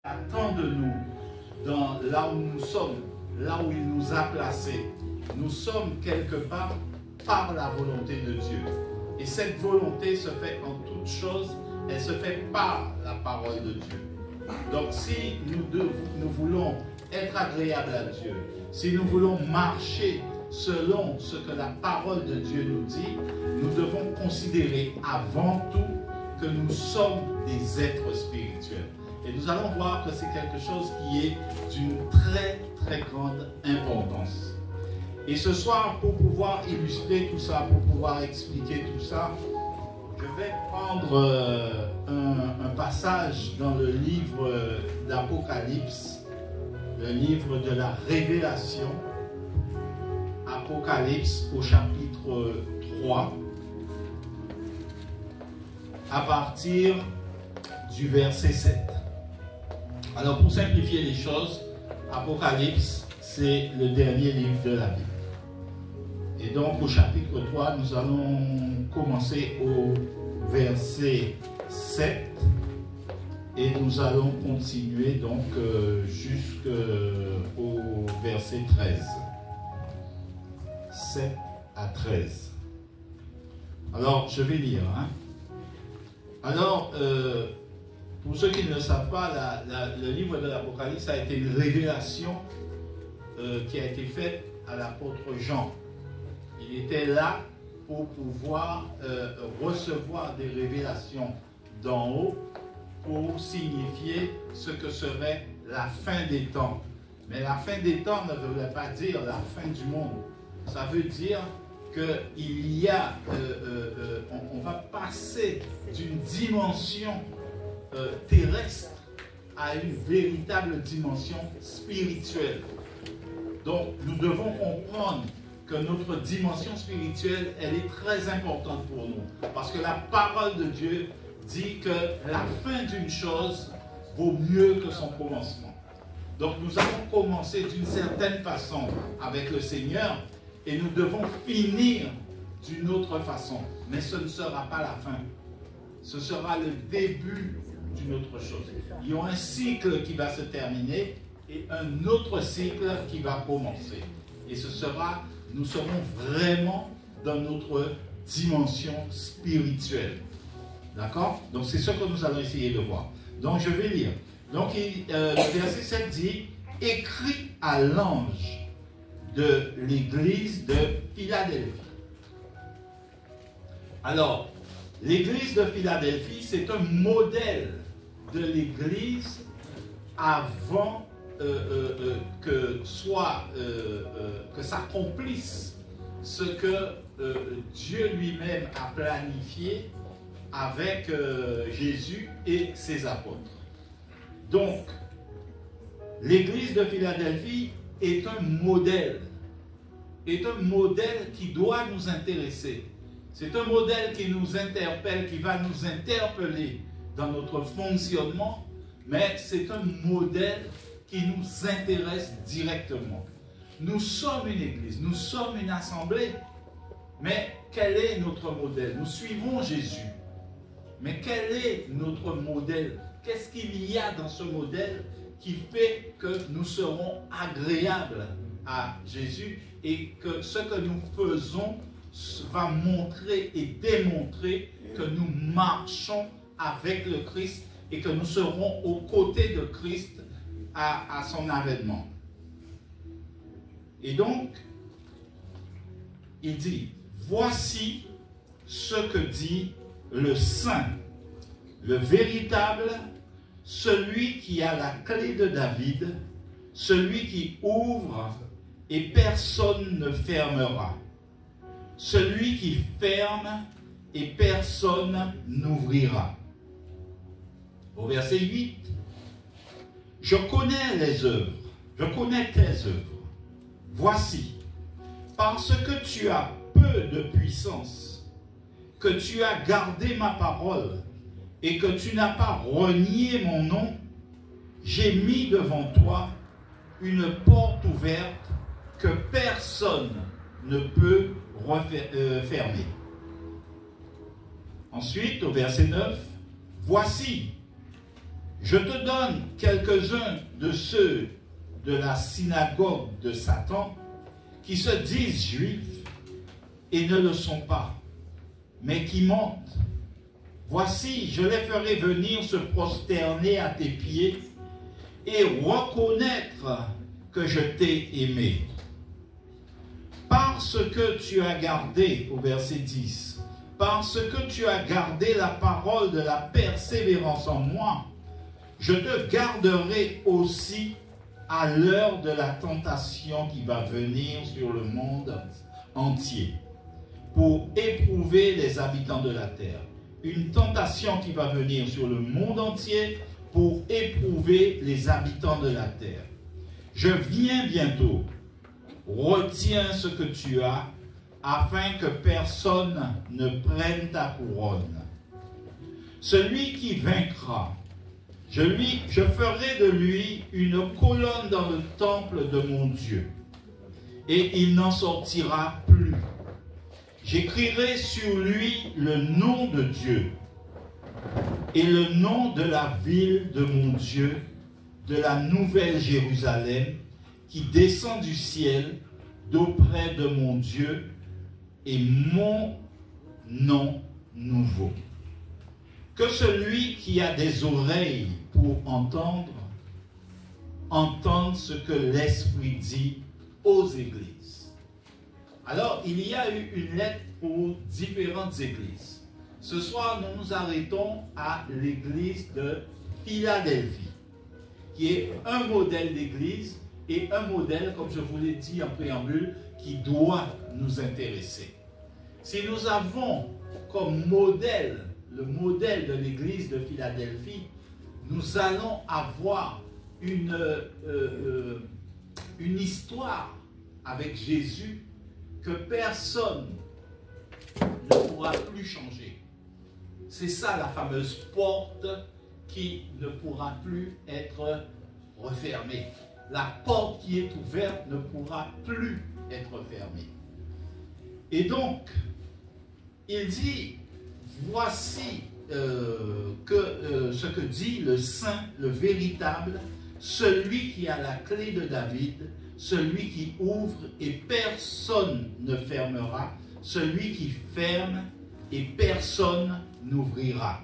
attend de nous, dans là où nous sommes, là où il nous a placés. Nous sommes quelque part par la volonté de Dieu. Et cette volonté se fait en toutes choses, elle se fait par la parole de Dieu. Donc si nous voulons être agréables à Dieu, si nous voulons marcher selon ce que la parole de Dieu nous dit, nous devons considérer avant tout que nous sommes des êtres spirituels. Et nous allons voir que c'est quelque chose qui est d'une très très grande importance. Et ce soir, pour pouvoir illustrer tout ça, pour pouvoir expliquer tout ça, je vais prendre un passage dans le livre d'Apocalypse, le livre de la Révélation, Apocalypse au chapitre 3, à partir du verset 7. Alors pour simplifier les choses, Apocalypse, c'est le dernier livre de la Bible. Et donc au chapitre 3, nous allons commencer au verset 7 et nous allons continuer donc jusqu'au verset 13. 7 à 13. Alors je vais lire. Alors, pour ceux qui ne le savent pas, le livre de l'Apocalypse a été une révélation qui a été faite à l'apôtre Jean. Il était là pour pouvoir recevoir des révélations d'en haut pour signifier ce que serait la fin des temps. Mais la fin des temps ne voulait pas dire la fin du monde. Ça veut dire qu'il y a, on va passer d'une dimension terrestre à une véritable dimension spirituelle. Donc nous devons comprendre que notre dimension spirituelle, elle est très importante pour nous. Parce que la parole de Dieu dit que la fin d'une chose vaut mieux que son commencement. Donc nous avons commencé d'une certaine façon avec le Seigneur et nous devons finir d'une autre façon. Mais ce ne sera pas la fin. Ce sera le début d'une autre chose. Il y a un cycle qui va se terminer et un autre cycle qui va commencer. Et ce sera, nous serons vraiment dans notre dimension spirituelle. D'accord? Donc c'est ce que nous allons essayer de voir. Donc je vais lire. Donc le verset 7 dit, écrit à l'ange de l'église de Philadelphie. Alors, l'église de Philadelphie, c'est un modèle de l'église avant que s'accomplisse ce que Dieu lui-même a planifié avec Jésus et ses apôtres. Donc, l'église de Philadelphie est un modèle qui doit nous intéresser. C'est un modèle qui nous interpelle, qui va nous interpeller dans notre fonctionnement, mais c'est un modèle qui nous intéresse directement. Nous sommes une église, nous sommes une assemblée, mais quel est notre modèle? Nous suivons Jésus, mais quel est notre modèle? Qu'est-ce qu'il y a dans ce modèle qui fait que nous serons agréables à Jésus et que ce que nous faisons va montrer et démontrer que nous marchons avec le Christ et que nous serons aux côtés de Christ à son avènement. Et donc, il dit, voici ce que dit le Saint, le véritable, celui qui a la clé de David, celui qui ouvre et personne ne fermera, celui qui ferme et personne n'ouvrira. Au verset 8, je connais les œuvres, je connais tes œuvres. Voici, parce que tu as peu de puissance, que tu as gardé ma parole et que tu n'as pas renié mon nom, j'ai mis devant toi une porte ouverte que personne ne peut fermer. Ensuite, au verset 9, voici, Je te donne quelques-uns de ceux de la synagogue de Satan qui se disent juifs et ne le sont pas, mais qui mentent. Voici, je les ferai venir se prosterner à tes pieds et reconnaître que je t'ai aimé. Parce que tu as gardé, au verset 10, parce que tu as gardé la parole de la persévérance en moi, je te garderai aussi à l'heure de la tentation qui va venir sur le monde entier pour éprouver les habitants de la terre. Une tentation qui va venir sur le monde entier pour éprouver les habitants de la terre. Je viens bientôt. Retiens ce que tu as, afin que personne ne prenne ta couronne. Celui qui vaincra, je ferai de lui une colonne dans le temple de mon Dieu, et il n'en sortira plus. J'écrirai sur lui le nom de Dieu et le nom de la ville de mon Dieu, de la nouvelle Jérusalem, qui descend du ciel d'auprès de mon Dieu, et mon nom nouveau. Que celui qui a des oreilles pour entendre, entende ce que l'Esprit dit aux églises. Alors, il y a eu une lettre pour différentes églises. Ce soir, nous nous arrêtons à l'église de Philadelphie, qui est un modèle d'église et un modèle, comme je vous l'ai dit en préambule, qui doit nous intéresser. Si nous avons comme modèle, le modèle de l'église de Philadelphie, nous allons avoir une histoire avec Jésus que personne ne pourra plus changer. C'est ça la fameuse porte qui ne pourra plus être refermée. La porte qui est ouverte ne pourra plus être fermée. Et donc, il dit, voici ce que dit le saint, le véritable, celui qui a la clé de David, celui qui ouvre et personne ne fermera, celui qui ferme et personne n'ouvrira.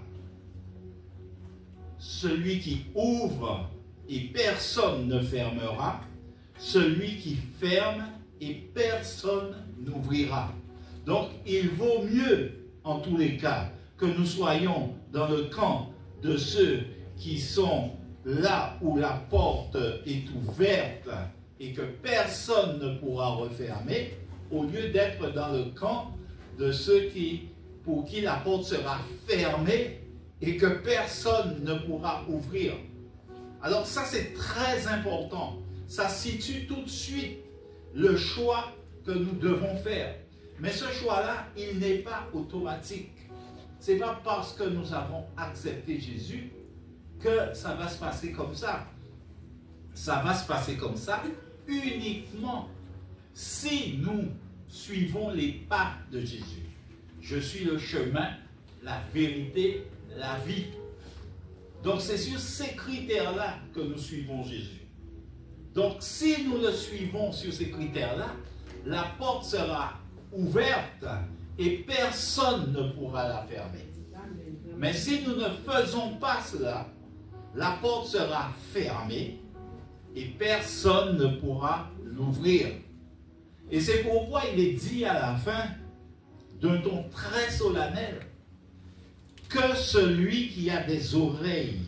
Celui qui ouvre et personne ne fermera, celui qui ferme et personne n'ouvrira. Donc, il vaut mieux, en tous les cas, que nous soyons dans le camp de ceux qui sont là où la porte est ouverte et que personne ne pourra refermer, au lieu d'être dans le camp de ceux pour qui la porte sera fermée et que personne ne pourra ouvrir. Alors ça, c'est très important. Ça situe tout de suite le choix que nous devons faire. Mais ce choix-là, il n'est pas automatique. Ce n'est pas parce que nous avons accepté Jésus que ça va se passer comme ça. Ça va se passer comme ça uniquement si nous suivons les pas de Jésus. Je suis le chemin, la vérité, la vie. Donc c'est sur ces critères-là que nous suivons Jésus. Donc si nous le suivons sur ces critères-là, la porte sera ouverte et personne ne pourra la fermer. Mais si nous ne faisons pas cela, la porte sera fermée et personne ne pourra l'ouvrir. Et c'est pourquoi il est dit à la fin, d'un ton très solennel, que celui qui a des oreilles,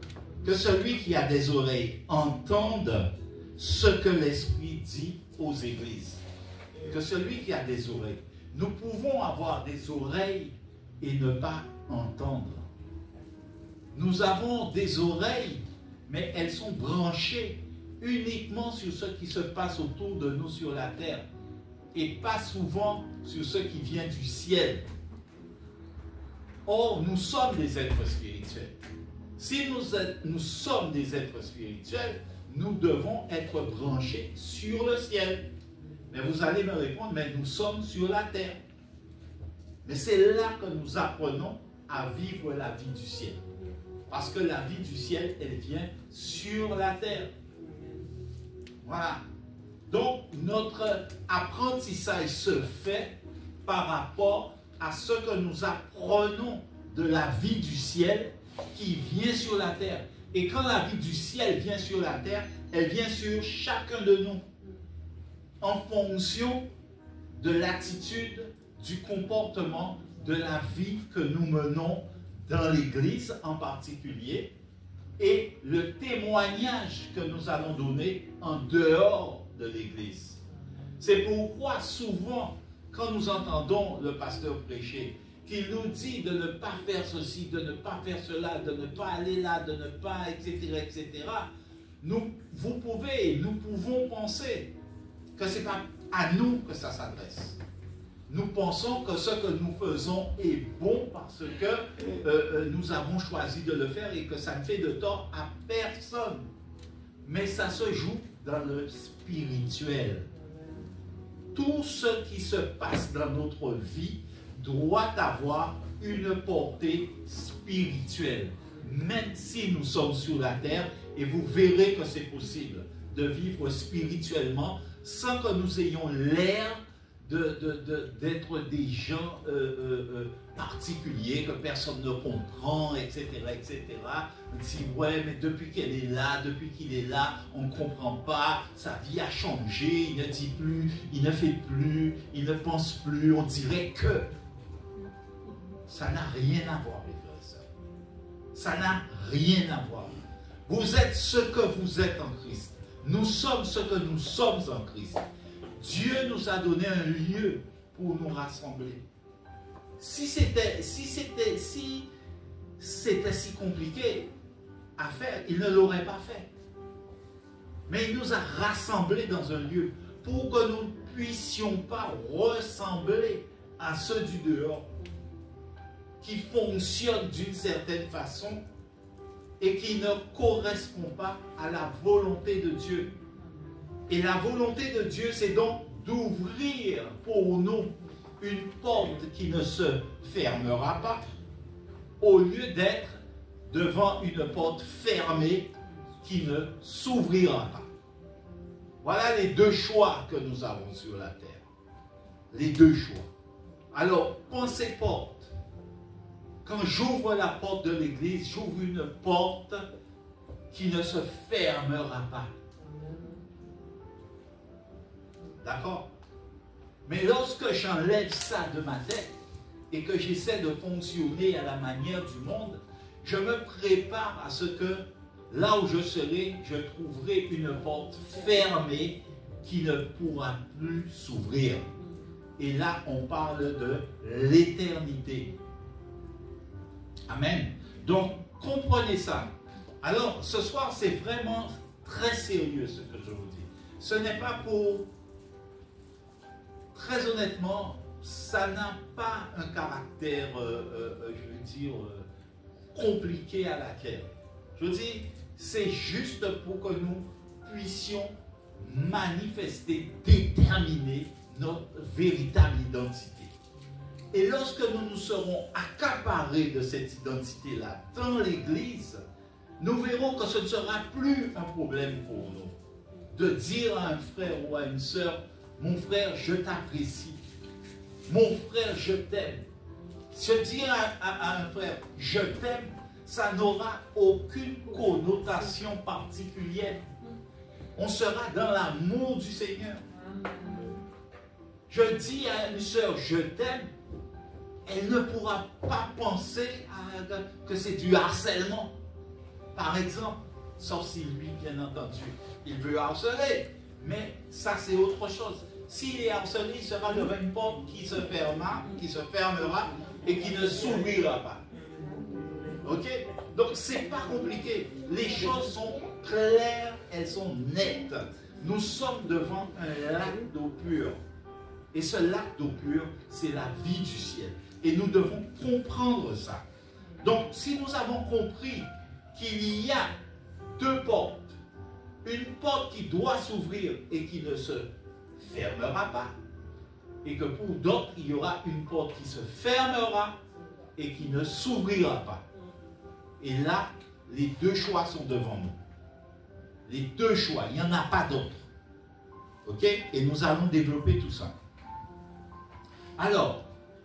entende ce que l'Esprit dit aux églises. Que celui qui a des oreilles. Nous pouvons avoir des oreilles et ne pas entendre. Nous avons des oreilles, mais elles sont branchées uniquement sur ce qui se passe autour de nous sur la terre et pas souvent sur ce qui vient du ciel. Or, nous sommes des êtres spirituels. Si nous sommes des êtres spirituels, nous devons être branchés sur le ciel. Mais vous allez me répondre, mais nous sommes sur la terre. Mais c'est là que nous apprenons à vivre la vie du ciel. Parce que la vie du ciel, elle vient sur la terre. Voilà. Donc, notre apprentissage se fait par rapport à ce que nous apprenons de la vie du ciel qui vient sur la terre. Et quand la vie du ciel vient sur la terre, elle vient sur chacun de nous en fonction de l'attitude, du comportement, de la vie que nous menons dans l'Église en particulier et le témoignage que nous allons donner en dehors de l'Église. C'est pourquoi souvent, quand nous entendons le pasteur prêcher, qu'il nous dit de ne pas faire ceci, de ne pas faire cela, de ne pas aller là, de ne pas, etc., nous pouvons penser que ce n'est pas à nous que ça s'adresse. Nous pensons que ce que nous faisons est bon parce que nous avons choisi de le faire et que ça ne fait de tort à personne. Mais ça se joue dans le spirituel. Tout ce qui se passe dans notre vie doit avoir une portée spirituelle. Même si nous sommes sur la terre, et vous verrez que c'est possible de vivre spirituellement sans que nous ayons l'air d'être des gens particuliers que personne ne comprend, etc., etc. On dit, ouais, mais depuis qu'elle est là, depuis qu'il est là, on ne comprend pas, sa vie a changé, il ne dit plus, il ne fait plus, il ne pense plus, on dirait que... Ça n'a rien à voir, mes frères et sœurs. Ça n'a rien à voir. Vous êtes ce que vous êtes en Christ. Nous sommes ce que nous sommes en Christ. Dieu nous a donné un lieu pour nous rassembler. Si c'était si compliqué à faire, il ne l'aurait pas fait. Mais il nous a rassemblés dans un lieu pour que nous ne puissions pas ressembler à ceux du dehors qui fonctionnent d'une certaine façon et qui ne correspondent pas à la volonté de Dieu. Et la volonté de Dieu, c'est donc d'ouvrir pour nous une porte qui ne se fermera pas, au lieu d'être devant une porte fermée qui ne s'ouvrira pas. Voilà les deux choix que nous avons sur la terre. Les deux choix. Alors, pensez porte. Quand j'ouvre la porte de l'église, j'ouvre une porte qui ne se fermera pas. D'accord? Mais lorsque j'enlève ça de ma tête et que j'essaie de fonctionner à la manière du monde, je me prépare à ce que là où je serai, je trouverai une porte fermée qui ne pourra plus s'ouvrir. Et là, on parle de l'éternité. Amen. Donc, comprenez ça. Alors, ce soir, c'est vraiment très sérieux ce que je vous dis. Ce n'est pas pour... Très honnêtement, ça n'a pas un caractère, je veux dire, compliqué à laquelle. Je veux dire, c'est juste pour que nous puissions manifester, déterminer notre véritable identité. Et lorsque nous nous serons accaparés de cette identité-là dans l'Église, nous verrons que ce ne sera plus un problème pour nous de dire à un frère ou à une sœur, mon frère, je t'apprécie. Mon frère, je t'aime. Se dire à un frère, je t'aime, ça n'aura aucune connotation particulière. On sera dans l'amour du Seigneur. Je dis à une sœur, je t'aime, elle ne pourra pas penser que c'est du harcèlement. Par exemple, sauf si lui, bien entendu, il veut harceler. Mais ça, c'est autre chose. S'il est harcelé, il sera devant une porte qui se fermera et qui ne s'ouvrira pas. Ok? Donc, c'est pas compliqué. Les choses sont claires, elles sont nettes. Nous sommes devant un lac d'eau pure. Et ce lac d'eau pure, c'est la vie du ciel. Et nous devons comprendre ça. Donc, si nous avons compris qu'il y a deux portes, une porte qui doit s'ouvrir et qui ne se fermera pas, et que pour d'autres, il y aura une porte qui se fermera et qui ne s'ouvrira pas. Et là, les deux choix sont devant nous. Les deux choix, il n'y en a pas d'autres. Ok? Et nous allons développer tout ça. Alors,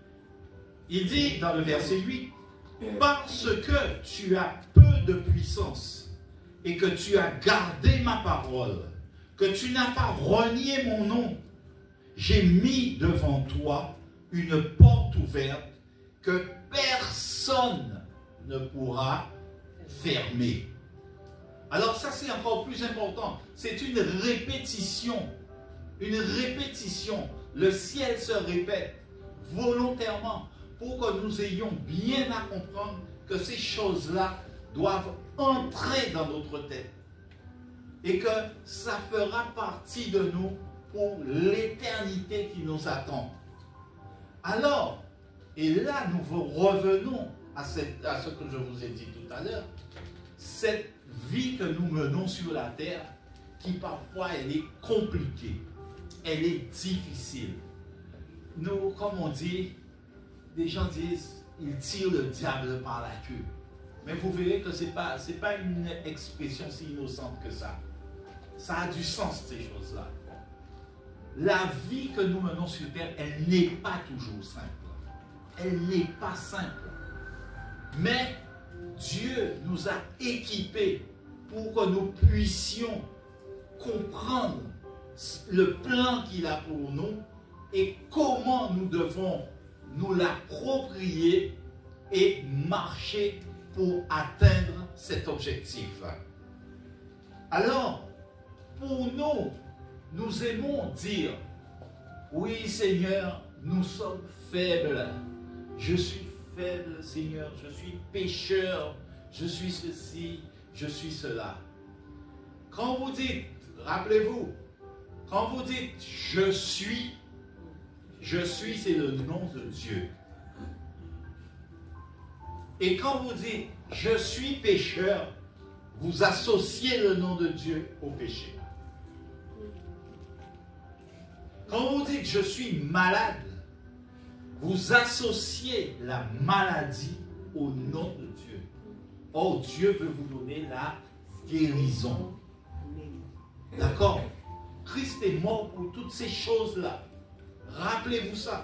il dit dans le verset 8, parce que tu as peu de puissance et que tu as gardé ma parole, que tu n'as pas renié mon nom, j'ai mis devant toi une porte ouverte que personne ne pourra fermer. Alors ça, c'est encore plus important. C'est une répétition. Une répétition. Le ciel se répète volontairement pour que nous ayons bien à comprendre que ces choses-là doivent entrer dans notre tête et que ça fera partie de nous pour l'éternité qui nous attend. Alors, et là nous revenons à ce que je vous ai dit tout à l'heure, cette vie que nous menons sur la terre, qui parfois elle est compliquée, elle est difficile. Nous, comme on dit, des gens disent, ils tirent le diable par la queue. Mais vous verrez que ce n'est pas une expression si innocente que ça. Ça a du sens, ces choses-là. La vie que nous menons sur terre, elle n'est pas toujours simple. Elle n'est pas simple. Mais Dieu nous a équipés pour que nous puissions comprendre le plan qu'il a pour nous et comment nous devons nous l'approprier et marcher pour atteindre cet objectif. Alors, pour nous, nous aimons dire, oui Seigneur, nous sommes faibles. Je suis faible Seigneur, je suis pécheur, je suis ceci, je suis cela. Quand vous dites, rappelez-vous, quand vous dites je suis, c'est le nom de Dieu. Et quand vous dites je suis pécheur, vous associez le nom de Dieu au péché. Quand vous dites je suis malade, vous associez la maladie au nom de Dieu. Oh, Dieu veut vous donner la guérison. D'accord? Christ est mort pour toutes ces choses-là. Rappelez-vous ça.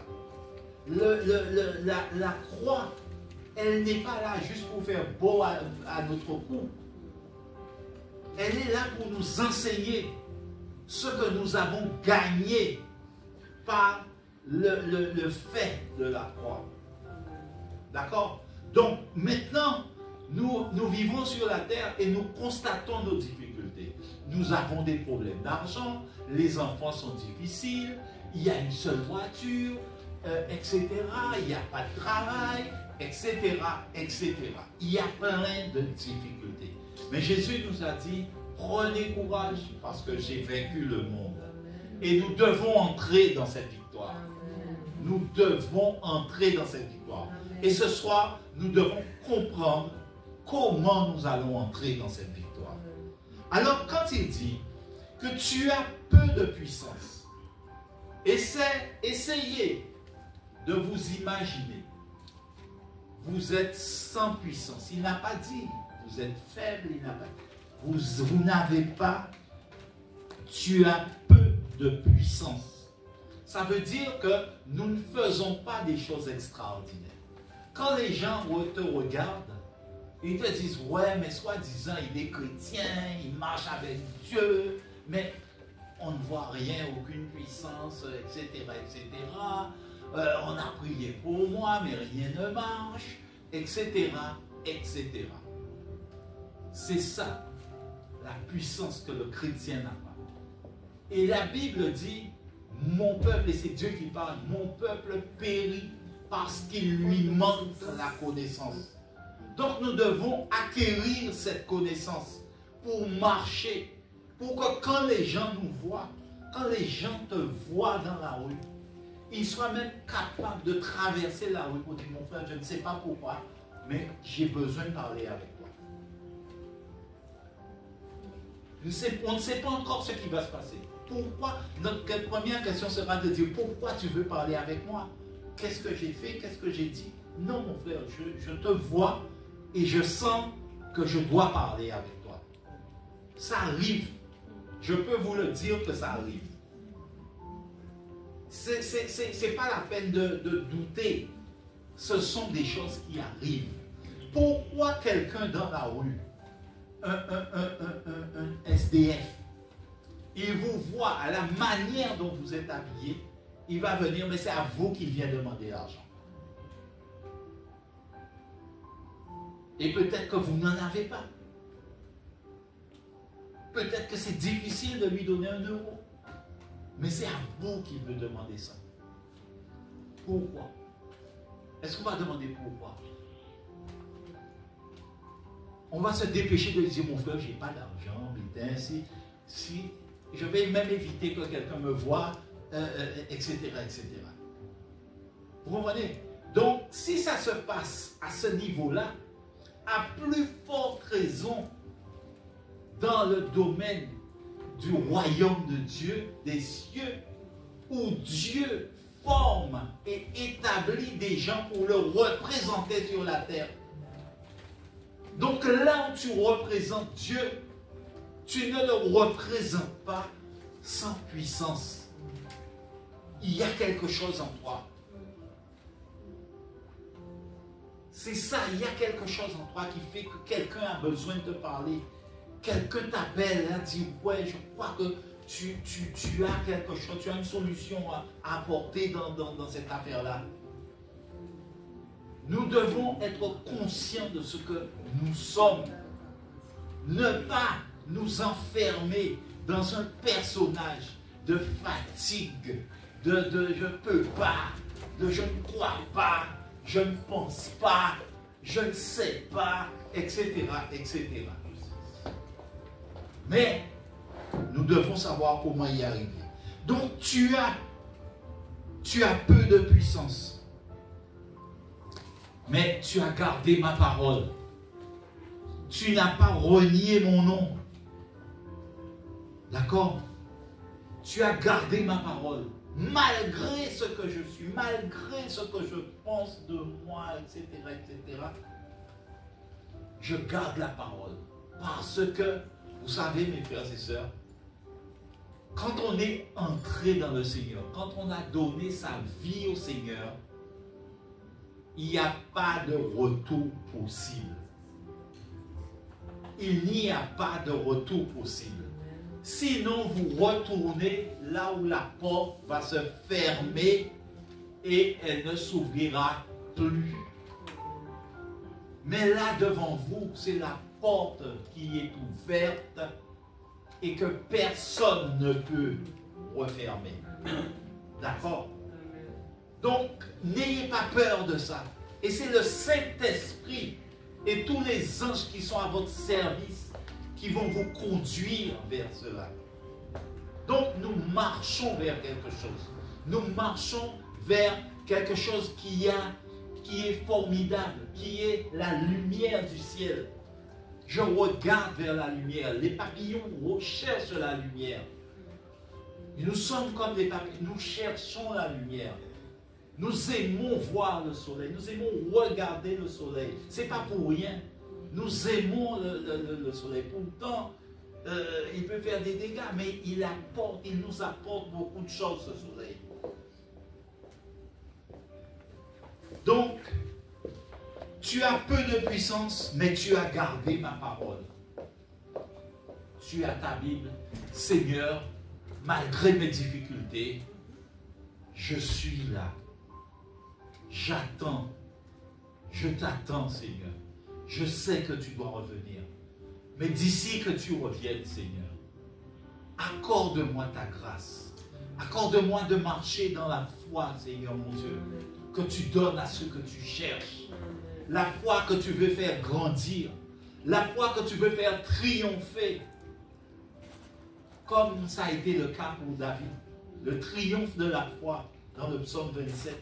La croix, elle n'est pas là juste pour faire beau à notre cou. Elle est là pour nous enseigner ce que nous avons gagné par le fait de la croix. D'accord? Donc maintenant, nous vivons sur la terre et nous constatons nos difficultés. Nous avons des problèmes d'argent, les enfants sont difficiles, il y a une seule voiture, etc. Il n'y a pas de travail, etc., etc. Il y a plein de difficultés. Mais Jésus nous a dit, prenez courage parce que j'ai vaincu le monde. Et nous devons entrer dans cette victoire. Nous devons entrer dans cette victoire. Et ce soir, nous devons comprendre comment nous allons entrer dans cette victoire. Alors, quand il dit que tu as peu de puissance, essayez de vous imaginer. Vous êtes sans puissance. Il n'a pas dit, vous êtes faible, il n'a pas dit. Vous n'avez pas, tu as peu de puissance. Ça veut dire que nous ne faisons pas des choses extraordinaires. Quand les gens te regardent, ils te disent, ouais, mais soi-disant, il est chrétien, il marche avec Dieu, mais on ne voit rien, aucune puissance, etc., etc. On a prié pour moi, mais rien ne marche, etc., etc. C'est ça, la puissance que le chrétien n'a pas. Et la Bible dit, mon peuple, et c'est Dieu qui parle, mon peuple périt parce qu'il lui manque la connaissance. Donc nous devons acquérir cette connaissance pour marcher, pour que quand les gens nous voient, quand les gens te voient dans la rue, ils soient même capables de traverser la rue pour dire, mon frère, je ne sais pas pourquoi, mais j'ai besoin de parler avec toi. On ne sait pas encore ce qui va se passer. Pourquoi? Notre première question sera de dire, pourquoi tu veux parler avec moi? Qu'est-ce que j'ai fait? Qu'est-ce que j'ai dit? Non, mon frère, je te vois et je sens que je dois parler avec toi. Ça arrive. Je peux vous le dire que ça arrive. C'est pas la peine de douter. Ce sont des choses qui arrivent. Pourquoi quelqu'un dans la rue, un SDF, il vous voit à la manière dont vous êtes habillé, il va venir, mais c'est à vous qu'il vient demander l'argent. Et peut-être que vous n'en avez pas. Peut-être que c'est difficile de lui donner 1 euro. Mais c'est à vous qu'il veut demander ça. Pourquoi? Est-ce qu'on va demander pourquoi? On va se dépêcher de dire, mon frère, je n'ai pas d'argent, putain, si je vais même éviter que quelqu'un me voie, etc., etc. Vous comprenez? Donc, si ça se passe à ce niveau-là, à plus forte raison dans le domaine du royaume de Dieu, des cieux, où Dieu forme et établit des gens pour le représenter sur la terre. Donc là où tu représentes Dieu, tu ne le représentes pas sans puissance. Il y a quelque chose en toi. C'est ça, il y a quelque chose en toi qui fait que quelqu'un a besoin de te parler. Quelqu'un t'appelle, dit, ouais, je crois que tu as quelque chose, tu as une solution à apporter dans cette affaire-là. Nous devons être conscients de ce que nous sommes. Ne pas nous enfermer dans un personnage de fatigue, de je ne peux pas, de je ne crois pas, je ne pense pas, je ne sais pas, etc., etc. Mais nous devons savoir comment y arriver. Donc tu as peu de puissance. Mais tu as gardé ma parole. Tu n'as pas renié mon nom. D'accord? Tu as gardé ma parole. Malgré ce que je suis, malgré ce que je pense de moi, etc., etc. Je garde la parole. Parce que, vous savez, mes frères et sœurs, quand on est entré dans le Seigneur, quand on a donné sa vie au Seigneur, il n'y a pas de retour possible. Il n'y a pas de retour possible. Sinon, vous retournez là où la porte va se fermer et elle ne s'ouvrira plus. Mais là, devant vous, c'est la porte qui est ouverte et que personne ne peut refermer. D'accord? Donc, n'ayez pas peur de ça. Et c'est le Saint-Esprit et tous les anges qui sont à votre service qui vont vous conduire vers cela. Donc, nous marchons vers quelque chose. Nous marchons vers quelque chose qui est formidable, qui est la lumière du ciel. Je regarde vers la lumière. Les papillons recherchent la lumière. Et nous sommes comme des papillons. Nous cherchons la lumière. Nous aimons voir le soleil. Nous aimons regarder le soleil. Ce n'est pas pour rien. Nous aimons le soleil. Pourtant, il peut faire des dégâts, mais il nous apporte beaucoup de choses, ce soleil. Donc, tu as peu de puissance, mais tu as gardé ma parole. Tu as ta Bible. Seigneur, malgré mes difficultés, je suis là. J'attends. Je t'attends, Seigneur. Je sais que tu dois revenir. Mais d'ici que tu reviennes, Seigneur, accorde-moi ta grâce. Accorde-moi de marcher dans la foi, Seigneur mon Dieu, que tu donnes à ceux que tu cherches. La foi que tu veux faire grandir. La foi que tu veux faire triompher. Comme ça a été le cas pour David. Le triomphe de la foi dans le psaume 27.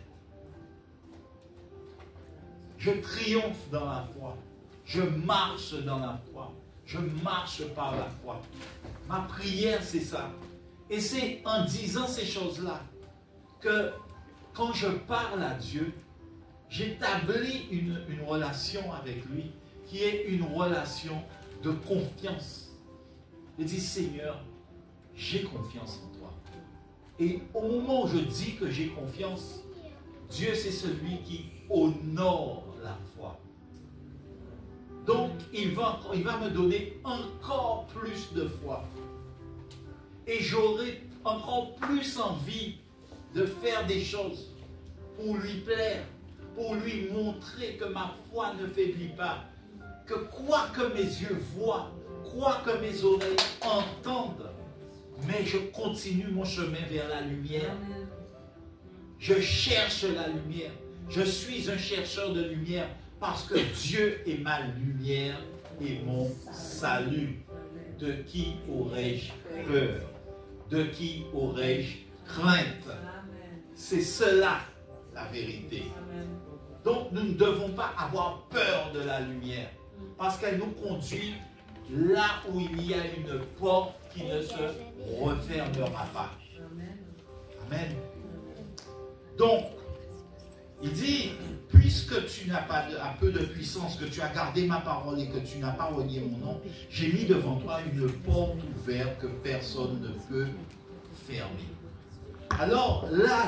Je triomphe dans la foi. Je marche dans la foi. Je marche par la foi. Ma prière, c'est ça. Et c'est en disant ces choses-là que quand je parle à Dieu, j'établis une relation avec lui qui est une relation de confiance. Il dit, Seigneur, j'ai confiance en toi. Et au moment où je dis que j'ai confiance, Dieu c'est celui qui honore la foi. Donc, il va me donner encore plus de foi. Et j'aurai encore plus envie de faire des choses pour lui plaire, pour lui montrer que ma foi ne faiblit pas, que quoi que mes yeux voient, quoi que mes oreilles entendent, mais je continue mon chemin vers la lumière. Je cherche la lumière. Je suis un chercheur de lumière parce que Dieu est ma lumière et mon salut. De qui aurais-je peur? De qui aurais-je crainte? C'est cela la vérité. Donc nous ne devons pas avoir peur de la lumière parce qu'elle nous conduit là où il y a une porte qui ne se refermera pas. Amen. Donc, il dit, puisque tu n'as pas un peu de puissance, que tu as gardé ma parole et que tu n'as pas renié mon nom, j'ai mis devant toi une porte ouverte que personne ne peut fermer. Alors là,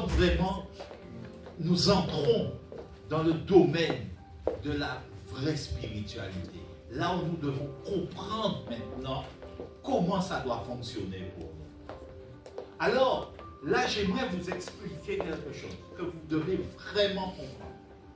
nous entrons dans le domaine de la vraie spiritualité. Là où nous devons comprendre maintenant comment ça doit fonctionner pour nous. Alors, là, j'aimerais vous expliquer quelque chose que vous devez vraiment comprendre.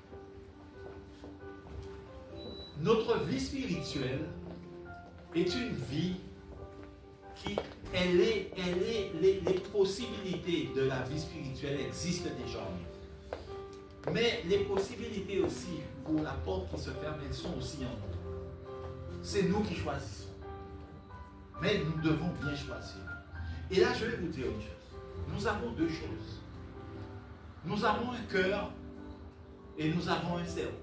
Notre vie spirituelle est une vie qui, les possibilités de la vie spirituelle existent déjà en nous. Mais les possibilités aussi pour la porte qui se ferme, elles sont aussi en nous. C'est nous qui choisissons. Mais nous devons bien choisir. Et là, je vais vous dire une chose. Nous avons deux choses. Nous avons un cœur et nous avons un cerveau.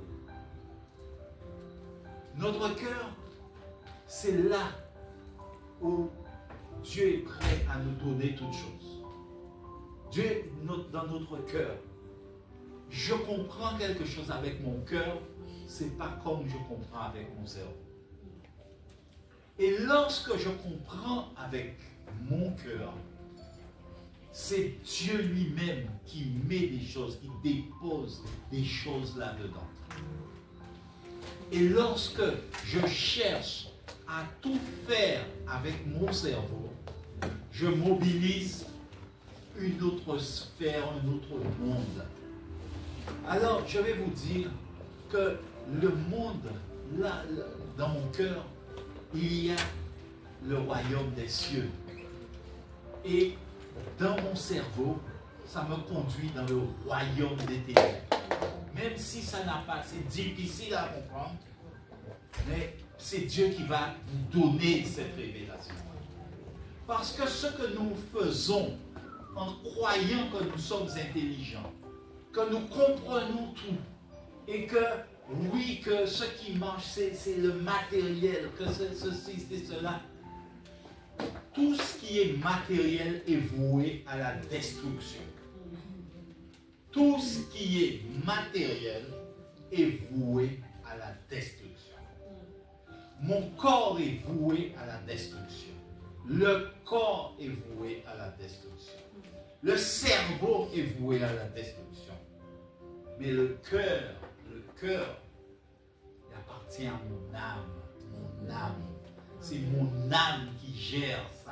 Notre cœur, c'est là où Dieu est prêt à nous donner toutes choses. Dieu est dans notre cœur. Je comprends quelque chose avec mon cœur, c'est pas comme je comprends avec mon cerveau. Et lorsque je comprends avec mon cœur, c'est Dieu lui-même qui met des choses, qui dépose des choses là-dedans. Et lorsque je cherche à tout faire avec mon cerveau, je mobilise une autre sphère, un autre monde. Alors, je vais vous dire que le monde, là, dans mon cœur, il y a le royaume des cieux. Et dans mon cerveau, ça me conduit dans le royaume des ténèbres. Même si ça n'a pas, c'est difficile à comprendre, mais c'est Dieu qui va vous donner cette révélation. Parce que ce que nous faisons en croyant que nous sommes intelligents, que nous comprenons tout, et que oui, que ce qui marche, c'est le matériel, que c'est ceci, c'est cela. Tout ce qui est matériel est voué à la destruction. Tout ce qui est matériel est voué à la destruction. Mon corps est voué à la destruction. Le corps est voué à la destruction. Le cerveau est voué à la destruction. Mais le cœur, il appartient à mon âme. Mon âme. C'est mon âme qui gère ça.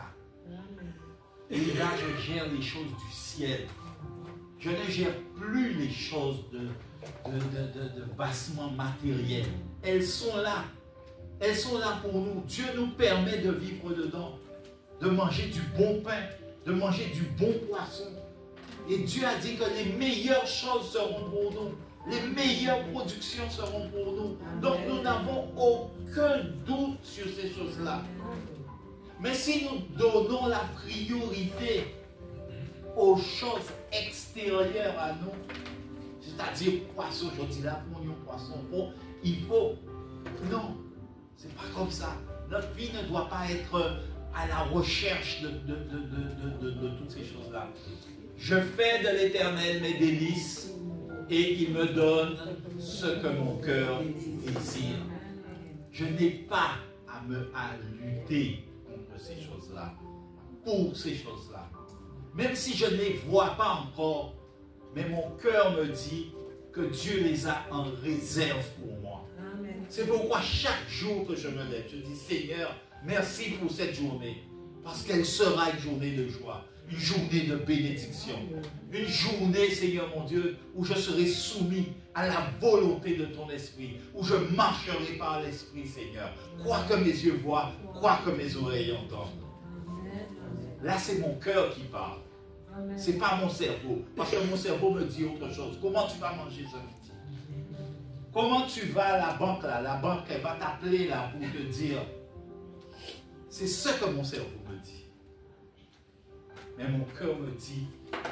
Et là, je gère les choses du ciel. Je ne gère plus les choses de bassement matériel. Elles sont là. Elles sont là pour nous. Dieu nous permet de vivre dedans, de manger du bon pain, de manger du bon poisson. Et Dieu a dit que les meilleures choses seront pour nous. Les meilleures productions seront pour nous. Donc nous n'avons aucun doute sur ces choses-là. Mais si nous donnons la priorité aux choses extérieures à nous, c'est-à-dire poisson, je dis là, poisson, il faut. Non, c'est pas comme ça. Notre vie ne doit pas être à la recherche de toutes ces choses-là. Je fais de l'Éternel mes délices et il me donne ce que mon cœur désire. Je n'ai pas à lutter contre ces choses-là, pour ces choses-là. Même si je ne les vois pas encore, mais mon cœur me dit que Dieu les a en réserve pour moi. C'est pourquoi chaque jour que je me lève, je dis Seigneur, merci pour cette journée, parce qu'elle sera une journée de joie, une journée de bénédiction, une journée, Seigneur mon Dieu, où je serai soumis à la volonté de ton esprit, où je marcherai par l'esprit, Seigneur, quoi que mes yeux voient, quoi que mes oreilles entendent. Là, c'est mon cœur qui parle. Ce n'est pas mon cerveau, parce que mon cerveau me dit autre chose. Comment tu vas manger ce midi? Comment tu vas à la banque là? La banque, elle va t'appeler là pour te dire. C'est ce que mon cerveau me dit. Mais mon cœur me dit,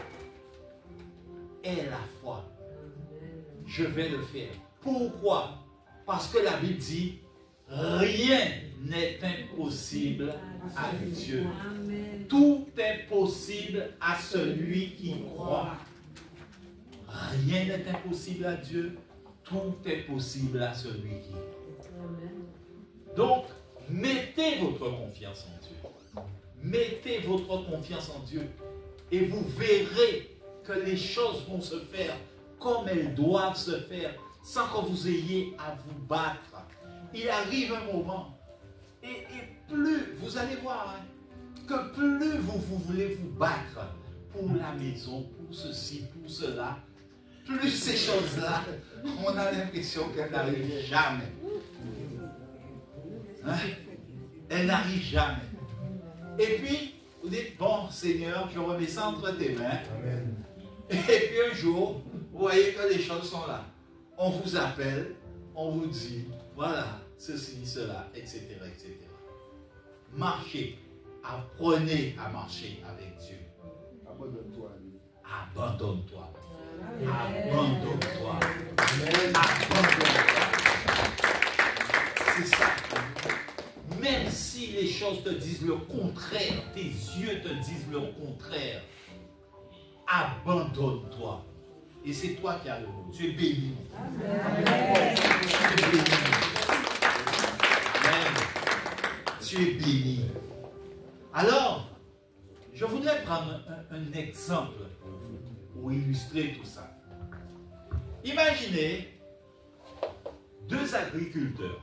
aie la foi. Je vais le faire. Pourquoi? Parce que la Bible dit, rien n'est impossible à Dieu. Tout est possible à celui qui croit. Rien n'est impossible à Dieu. Tout est possible à celui qui croit. Donc, mettez votre confiance en Dieu. Mettez votre confiance en Dieu. Et vous verrez que les choses vont se faire comme elles doivent se faire, sans que vous ayez à vous battre. Il arrive un moment, et plus, vous allez voir, hein, que plus vous voulez vous battre pour la maison, pour ceci, pour cela, plus ces choses-là, on a l'impression qu'elles n'arrivent jamais. Hein? Elles n'arrivent jamais. Et puis, vous dites, bon Seigneur, je remets ça entre tes mains. Amen. Et puis un jour, vous voyez que les choses sont là. On vous appelle, on vous dit, voilà, ceci, cela, etc., etc. Marchez, apprenez à marcher avec Dieu. Abandonne-toi à lui. Abandonne-toi. Abandonne-toi. Abandonne-toi. C'est ça. Même si les choses te disent le contraire, tes yeux te disent le contraire, abandonne-toi. Et c'est toi qui as le mot. Tu es béni. Amen. Tu es béni. Amen. Tu es béni. Alors, je voudrais prendre un exemple pour illustrer tout ça. Imaginez deux agriculteurs.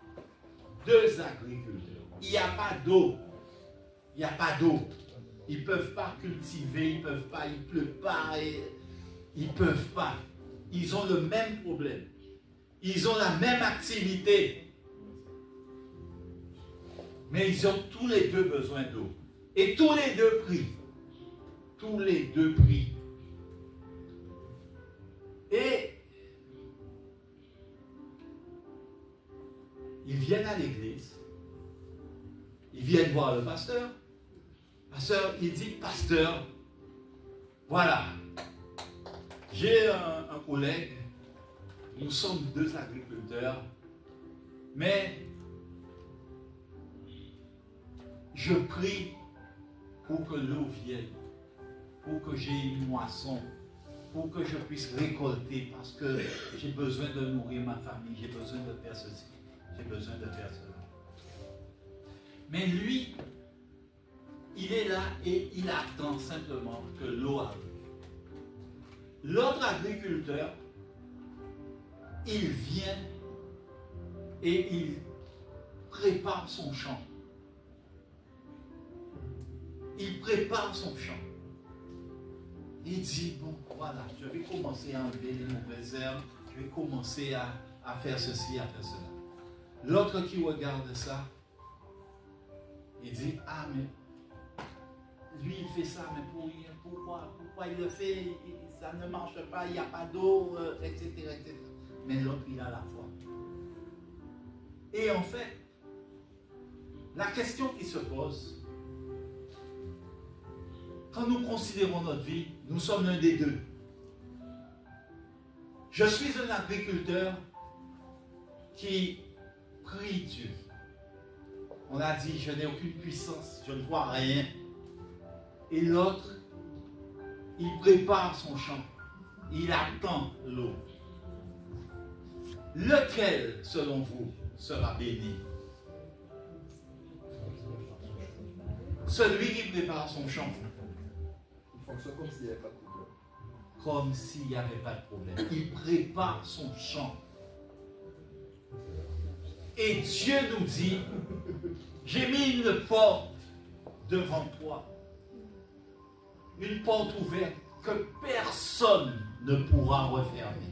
Il n'y a pas d'eau. Il n'y a pas d'eau. Ils ne peuvent pas cultiver, ils ne peuvent pas, il ne pleut pas, ils ne peuvent pas. Ils ont le même problème. Ils ont la même activité. Mais ils ont tous les deux besoin d'eau. Et tous les deux prient. Tous les deux prient. Et ils viennent à l'église. Ils viennent voir le pasteur. Pasteur, il dit, pasteur, voilà, j'ai un collègue, nous sommes deux agriculteurs, mais je prie pour que l'eau vienne, pour que j'ai une moisson, pour que je puisse récolter, parce que j'ai besoin de nourrir ma famille, j'ai besoin de faire ceci, j'ai besoin de faire cela. Mais lui, il est là et il attend simplement que l'eau arrive. L'autre agriculteur, il vient et il prépare son champ. Il prépare son champ. Il dit, bon, voilà, je vais commencer à enlever les mauvaises herbes, je vais commencer à faire ceci, à faire cela. L'autre qui regarde ça, il dit, ah, mais lui, il fait ça, mais pourquoi il le fait? Ça ne marche pas, il n'y a pas d'eau, etc., etc. Mais l'autre, il a la foi. Et en fait, la question qui se pose, quand nous considérons notre vie, nous sommes l'un des deux. Je suis un agriculteur qui prie Dieu. On a dit, je n'ai aucune puissance, je ne vois rien. Et l'autre, il prépare son champ. Il attend l'eau. Lequel, selon vous, sera béni. Celui qui prépare son champ. Il fonctionne comme s'il n'y avait pas de problème. Comme s'il n'y avait pas de problème. Il prépare son champ. Et Dieu nous dit, j'ai mis une porte devant toi. Une porte ouverte que personne ne pourra refermer.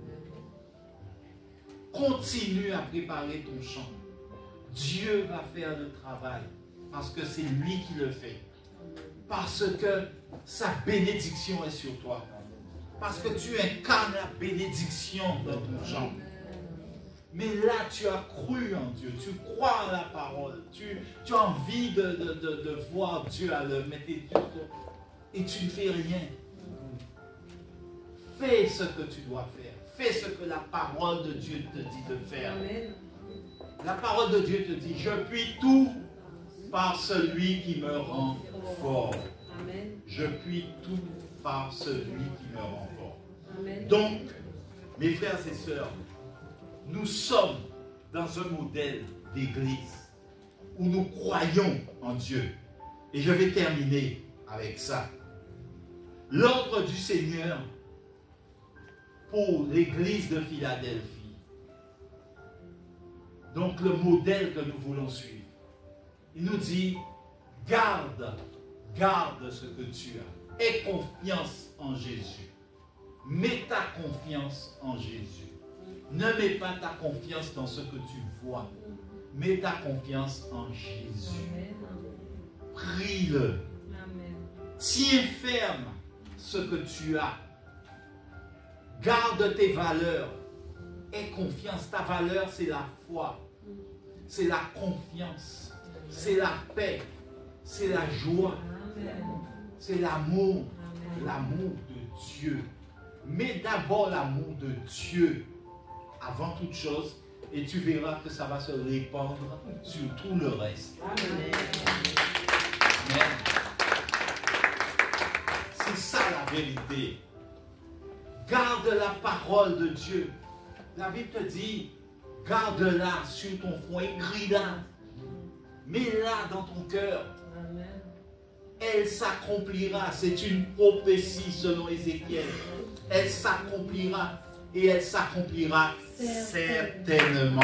Continue à préparer ton champ. Dieu va faire le travail parce que c'est lui qui le fait. Parce que sa bénédiction est sur toi. Parce que tu incarnes la bénédiction dans ton champ. Mais là, tu as cru en Dieu, tu crois en la parole, tu as envie de voir Dieu à l'œuvre, mais et tu ne fais rien. Fais ce que tu dois faire. Fais ce que la parole de Dieu te dit de faire. Amen. La parole de Dieu te dit, je puis tout par celui qui me rend fort. Amen. Je puis tout par celui qui me rend fort. Amen. Donc, mes frères et sœurs, nous sommes dans un modèle d'église où nous croyons en Dieu. Et je vais terminer avec ça. L'ordre du Seigneur pour l'église de Philadelphie. Donc le modèle que nous voulons suivre. Il nous dit, garde ce que tu as. Aie confiance en Jésus. Mets ta confiance en Jésus. Ne mets pas ta confiance dans ce que tu vois. Mets ta confiance en Jésus. Prie-le. Tiens ferme ce que tu as. Garde tes valeurs. Aie confiance. Ta valeur, c'est la foi. C'est la confiance. C'est la paix. C'est la joie. C'est l'amour. L'amour de Dieu. Mets d'abord l'amour de Dieu avant toute chose, et tu verras que ça va se répandre sur tout le reste. Amen. Amen. C'est ça la vérité. Garde la parole de Dieu. La Bible te dit, garde-la sur ton front, écris-la. Mets-la dans ton cœur. Amen. Elle s'accomplira. C'est une prophétie selon Ézéchiel. Elle s'accomplira. Et elle s'accomplira certainement.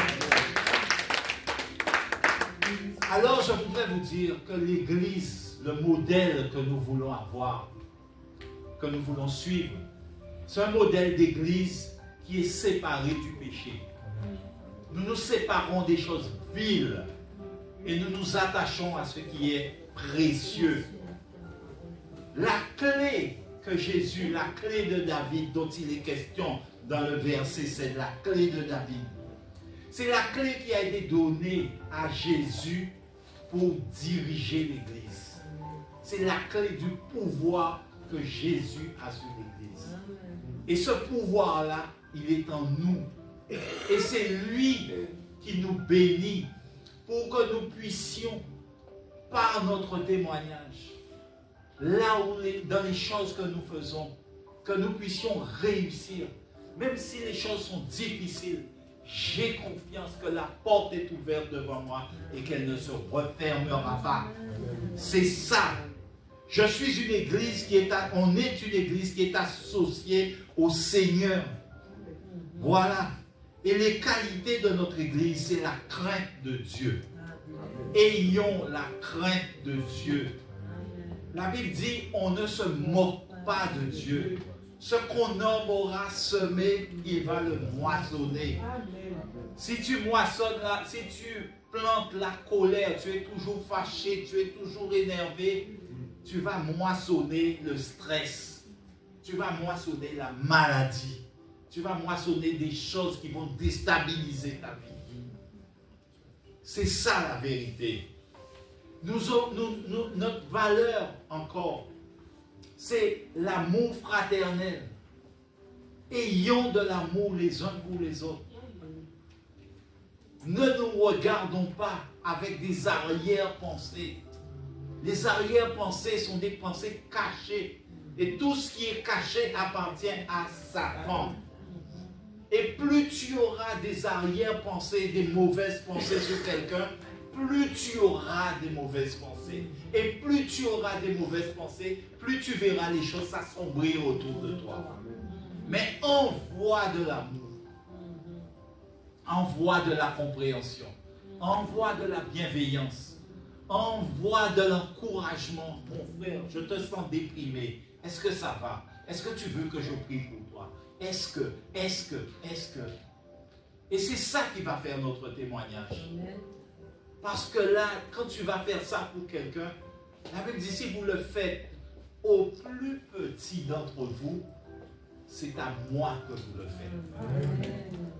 Alors je voudrais vous dire que l'Église, le modèle que nous voulons avoir, que nous voulons suivre, c'est un modèle d'Église qui est séparé du péché. Nous nous séparons des choses viles et nous nous attachons à ce qui est précieux. La clé que Jésus, la clé de David dont il est question dans le verset, c'est la clé de David. C'est la clé qui a été donnée à Jésus pour diriger l'Église. C'est la clé du pouvoir que Jésus a sur l'Église. Et ce pouvoir-là, il est en nous. Et c'est lui qui nous bénit pour que nous puissions, par notre témoignage, là où dans les choses que nous faisons, que nous puissions réussir. Même si les choses sont difficiles, j'ai confiance que la porte est ouverte devant moi et qu'elle ne se refermera pas. C'est ça. Je suis une église on est une église qui est associée au Seigneur. Voilà. Et les qualités de notre église, c'est la crainte de Dieu. Ayons la crainte de Dieu. La Bible dit, on ne se moque pas de Dieu. Ce qu'on homme aura semé, il va le moissonner. Si tu moissonnes, si tu plantes la colère, tu es toujours fâché, tu es toujours énervé, tu vas moissonner le stress. Tu vas moissonner la maladie. Tu vas moissonner des choses qui vont déstabiliser ta vie. C'est ça la vérité. Notre valeur encore, c'est l'amour fraternel. Ayons de l'amour les uns pour les autres. Ne nous regardons pas avec des arrière-pensées. Les arrière-pensées sont des pensées cachées. Et tout ce qui est caché appartient à Satan. Et plus tu auras des arrière-pensées, des mauvaises pensées sur quelqu'un, plus tu auras des mauvaises pensées. Et plus tu auras des mauvaises pensées, plus tu verras les choses s'assombrir autour de toi. Mais envoie de l'amour, envoie de la compréhension, envoie de la bienveillance, envoie de l'encouragement. Mon frère, je te sens déprimé. Est-ce que ça va? Est-ce que tu veux que je prie pour toi? Est-ce que? Et c'est ça qui va faire notre témoignage. Parce que là, quand tu vas faire ça pour quelqu'un, la Bible dit, si vous le faites au plus petit d'entre vous, c'est à moi que vous le faites.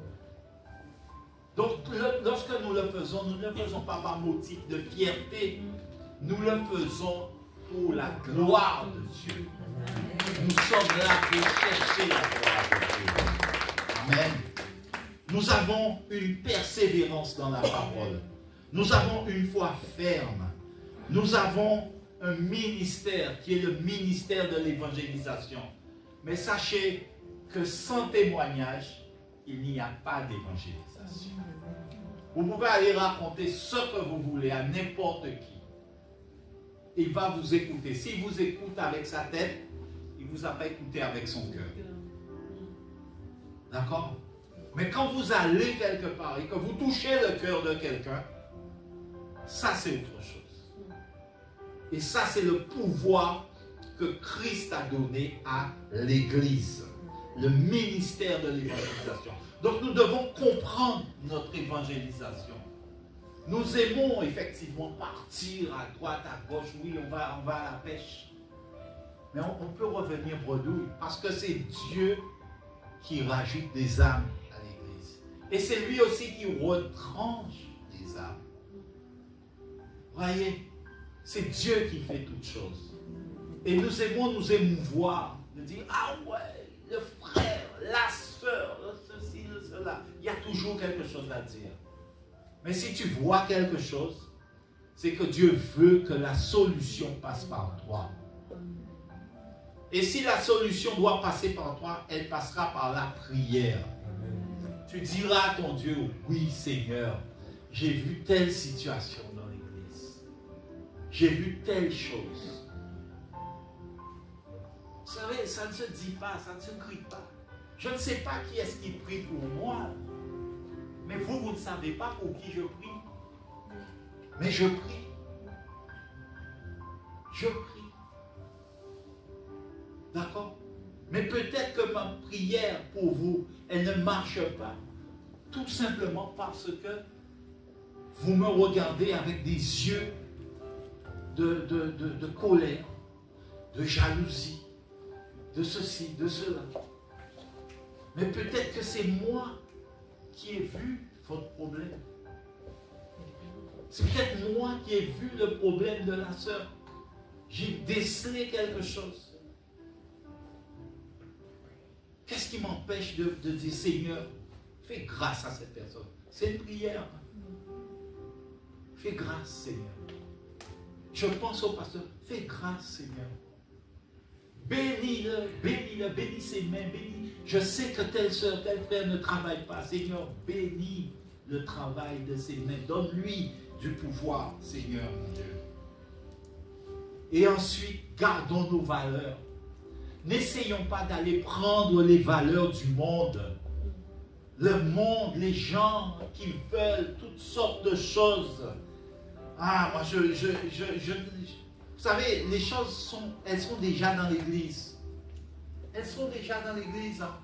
Donc, lorsque nous le faisons, nous ne le faisons pas par motif de fierté. Nous le faisons pour la gloire de Dieu. Nous sommes là pour chercher la gloire de Dieu. Amen. Nous avons une persévérance dans la parole. Nous avons une foi ferme. Nous avons un ministère qui est le ministère de l'évangélisation. Mais sachez que sans témoignage, il n'y a pas d'évangélisation. Vous pouvez aller raconter ce que vous voulez à n'importe qui. Il va vous écouter. S'il vous écoute avec sa tête, il ne vous a pas écouté avec son cœur. D'accord? Mais quand vous allez quelque part et que vous touchez le cœur de quelqu'un, ça c'est autre chose. Et ça c'est le pouvoir que Christ a donné à l'Église. Le ministère de l'évangélisation. Donc nous devons comprendre notre évangélisation. Nous aimons effectivement partir à droite, à gauche. Oui, on va à la pêche. Mais on peut revenir bredouille parce que c'est Dieu qui rajoute des âmes à l'Église. Et c'est lui aussi qui retranche des âmes. Voyez, c'est Dieu qui fait toutes choses. Et nous aimons nous émouvoir, de dire, ah ouais, le frère, la sœur, ceci, cela. Il y a toujours quelque chose à dire. Mais si tu vois quelque chose, c'est que Dieu veut que la solution passe par toi. Et si la solution doit passer par toi, elle passera par la prière. Tu diras à ton Dieu, oui Seigneur, j'ai vu telle situation dans l'église. J'ai vu telle chose. Vous savez, ça ne se dit pas, ça ne se crie pas. Je ne sais pas qui est-ce qui prie pour moi. Mais vous ne savez pas pour qui je prie. Mais je prie. Je prie. D'accord? Mais peut-être que ma prière pour vous, elle ne marche pas. Tout simplement parce que vous me regardez avec des yeux de colère, de jalousie, de ceci, de cela. Mais peut-être que c'est moi qui ai vu votre problème. C'est peut-être moi qui ai vu le problème de la sœur. J'ai décelé quelque chose. Qu'est-ce qui m'empêche de dire, Seigneur, fais grâce à cette personne? C'est une prière. Fais grâce, Seigneur. Je pense au pasteur, fais grâce, Seigneur. Bénis-le, bénis ses mains, bénis. Je sais que telle soeur, tel frère ne travaille pas. Seigneur, bénis le travail de ses mains. Donne-lui du pouvoir, Seigneur, mon Dieu. Et ensuite, gardons nos valeurs. N'essayons pas d'aller prendre les valeurs du monde. Le monde, les gens qui veulent toutes sortes de choses. Ah, moi, vous savez, les choses elles sont déjà dans l'église. Elles sont déjà dans l'église. Hein.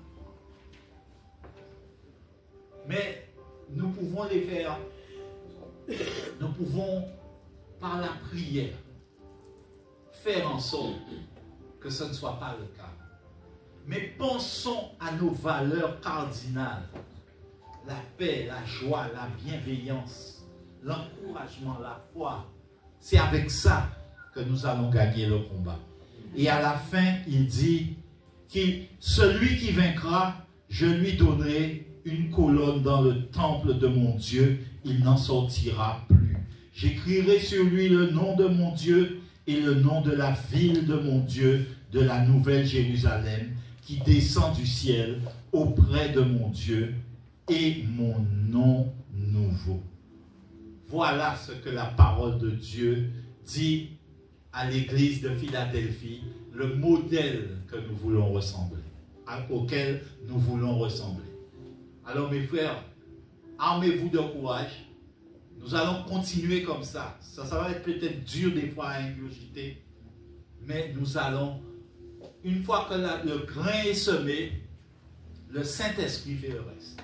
Mais nous pouvons les faire. Nous pouvons, par la prière, faire en sorte que ce ne soit pas le cas. Mais pensons à nos valeurs cardinales. La paix, la joie, la bienveillance, l'encouragement, la foi. C'est avec ça que nous allons gagner le combat. Et à la fin, il dit celui qui vaincra, je lui donnerai une colonne dans le temple de mon Dieu, il n'en sortira plus. J'écrirai sur lui le nom de mon Dieu et le nom de la ville de mon Dieu, de la nouvelle Jérusalem, qui descend du ciel auprès de mon Dieu et mon nom nouveau. Voilà ce que la parole de Dieu dit à l'église de Philadelphie, le modèle que nous voulons ressembler, auquel nous voulons ressembler. Alors mes frères, armez-vous de courage. Nous allons continuer comme ça. Ça va être peut-être dur des fois à ingurgiter, mais nous allons, une fois que le grain est semé, le Saint-Esprit fait le reste.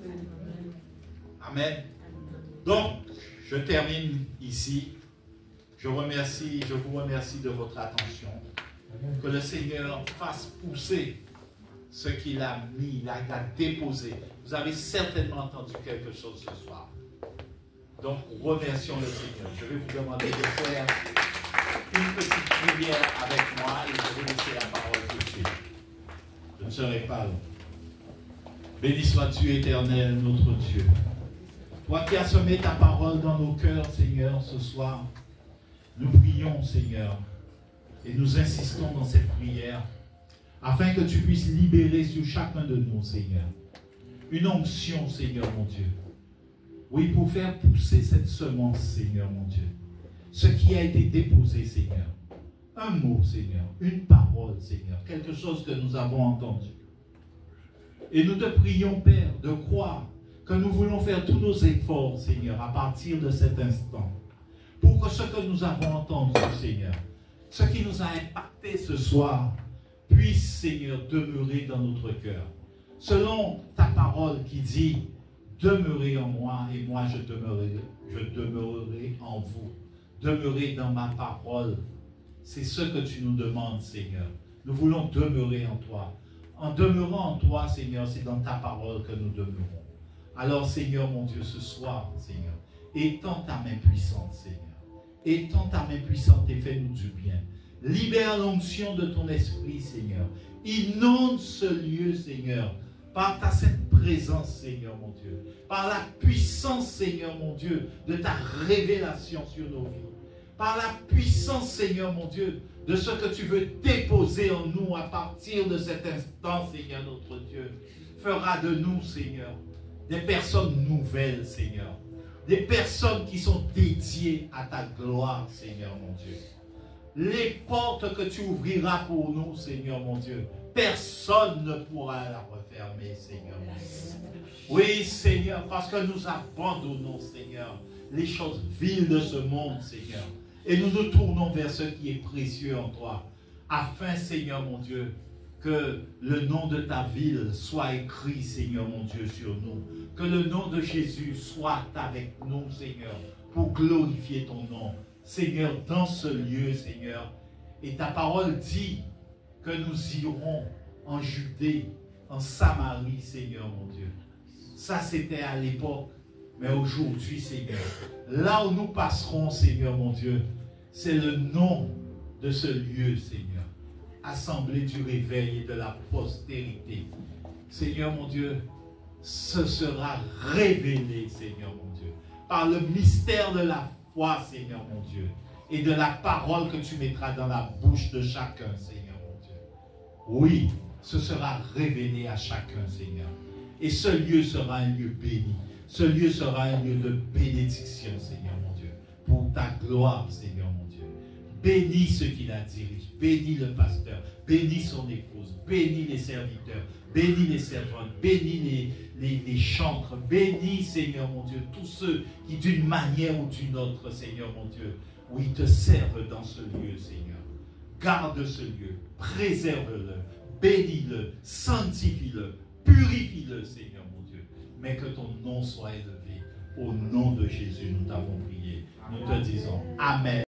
Amen. Donc, je termine ici. Je vous remercie de votre attention. Que le Seigneur fasse pousser ce qu'il a mis, il a déposé. Vous avez certainement entendu quelque chose ce soir. Donc, remercions le Seigneur. Je vais vous demander de faire une petite prière avec moi et je vais laisser la parole tout de suite. Je ne serai pas long. Béni sois-tu, Éternel, notre Dieu. Toi qui as semé ta parole dans nos cœurs, Seigneur, ce soir, nous prions, Seigneur, et nous insistons dans cette prière, afin que tu puisses libérer sur chacun de nous, Seigneur, une onction, Seigneur, mon Dieu. Oui, pour faire pousser cette semence, Seigneur, mon Dieu. Ce qui a été déposé, Seigneur. Un mot, Seigneur. Une parole, Seigneur. Quelque chose que nous avons entendu. Et nous te prions, Père, de croire que nous voulons faire tous nos efforts, Seigneur, à partir de cet instant. Pour que ce que nous avons entendu, Seigneur, ce qui nous a impacté ce soir, puisse, Seigneur, demeurer dans notre cœur. Selon ta parole qui dit, demeurez en moi et moi je demeurerai en vous. Demeurez dans ma parole. C'est ce que tu nous demandes, Seigneur. Nous voulons demeurer en toi. En demeurant en toi, Seigneur, c'est dans ta parole que nous demeurons. Alors, Seigneur, mon Dieu, ce soir, Seigneur, étends ta main puissante, Seigneur. Étends ta main puissante et fais-nous du bien. Libère l'onction de ton esprit, Seigneur. Inonde ce lieu, Seigneur, par ta sainte présence, Seigneur, mon Dieu. Par la puissance, Seigneur, mon Dieu, de ta révélation sur nos vies. Par la puissance, Seigneur, mon Dieu, de ce que tu veux déposer en nous à partir de cet instant, Seigneur, notre Dieu. Fera de nous, Seigneur, des personnes nouvelles, Seigneur. Des personnes qui sont dédiées à ta gloire, Seigneur, mon Dieu. Les portes que tu ouvriras pour nous, Seigneur, mon Dieu, personne ne pourra la refermer, Seigneur. Oui, Seigneur, parce que nous abandonnons, Seigneur, les choses viles de ce monde, Seigneur. Et nous nous tournons vers ce qui est précieux en toi. Afin, Seigneur, mon Dieu, que le nom de ta ville soit écrit, Seigneur, mon Dieu, sur nous. Que le nom de Jésus soit avec nous, Seigneur, pour glorifier ton nom. Seigneur, dans ce lieu, Seigneur. Et ta parole dit que nous irons en Judée, en Samarie, Seigneur, mon Dieu. Ça, c'était à l'époque. Mais aujourd'hui, Seigneur, là où nous passerons, Seigneur, mon Dieu, c'est le nom de ce lieu, Seigneur. Assemblée du réveil et de la postérité. Seigneur, mon Dieu, ce sera révélé, Seigneur, mon Dieu, par le mystère de la foi, Seigneur, mon Dieu, et de la parole que tu mettras dans la bouche de chacun, Seigneur, mon Dieu. Oui, ce sera révélé à chacun, Seigneur. Et ce lieu sera un lieu béni. Ce lieu sera un lieu de bénédiction, Seigneur, mon Dieu, pour ta gloire, Seigneur, mon Dieu. Bénis ceux qui la dirigent, bénis le pasteur, bénis son épouse, bénis les serviteurs, bénis les servantes, bénis les chantres, bénis, Seigneur, mon Dieu, tous ceux qui, d'une manière ou d'une autre, Seigneur, mon Dieu, oui, te servent dans ce lieu, Seigneur. Garde ce lieu, préserve-le, bénis-le, sanctifie-le, purifie-le, Seigneur, mon Dieu. Mais que ton nom soit élevé. Au nom de Jésus, nous t'avons prié. Nous te disons Amen.